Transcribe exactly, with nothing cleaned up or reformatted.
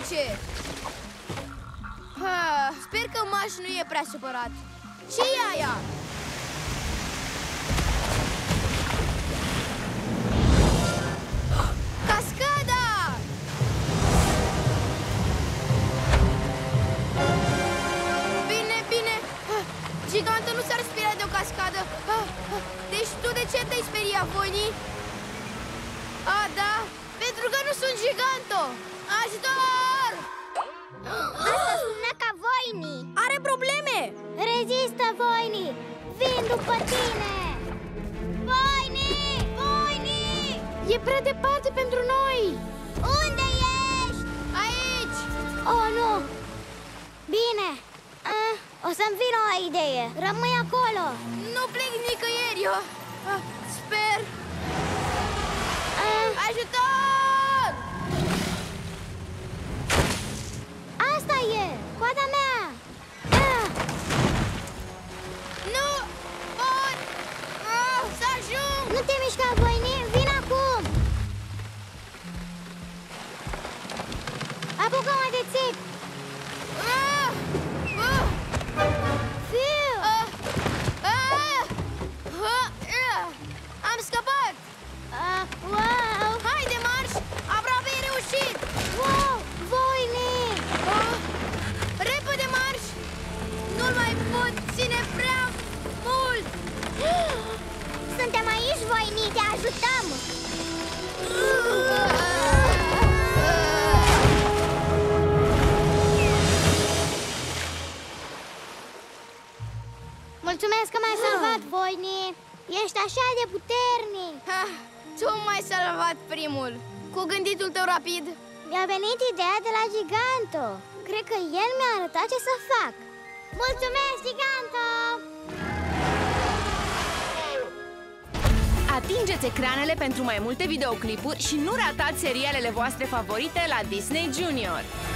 ce. Ha, sper că Maș nu e prea supărat. Ce-i aia? Cascada! Bine, bine. Gigantul nu s-ar speria de o cascadă. Deci tu de ce te-ai speriat, Voini? A, da, pentru că nu sunt Giganto. Ajutor! Asta sună ca Voini. Are probleme. Rezistă, Voini. Vin după tine. Voini! Voini! E prea departe pentru noi. Unde ești? Aici. Oh, nu. Bine. Ah, o să-mi vină o idee. Rămâi acolo. Nu plec nicăieri. Eu. Ah, sper. Ah, Ajutor! asta e. Coada mea. Ah, Nu pot ah, să ajung. nu te mișca, Voini. Vin acum. Apucă-mă de țip. Ah, ah, Fiu. ah, ah, ah, ah. Am scăpat. Ah, wow. Haide, marș! Aproape ai reușit. Wow, Voini. Ah, repede, marș! Nu-l mai pot ține prea mult. Suntem aici, Voini, te ajutăm! Mulțumesc că m-ai salvat, Voini! Ești așa de puternic! Ah, tu m-ai salvat primul. Cu gânditul tău rapid. Mi-a venit ideea de la Giganto. Cred că el mi-a arătat ce să fac. Mulțumesc, Giganto! Atingeți ecranele pentru mai multe videoclipuri și nu ratați serialele voastre favorite la Disney Junior.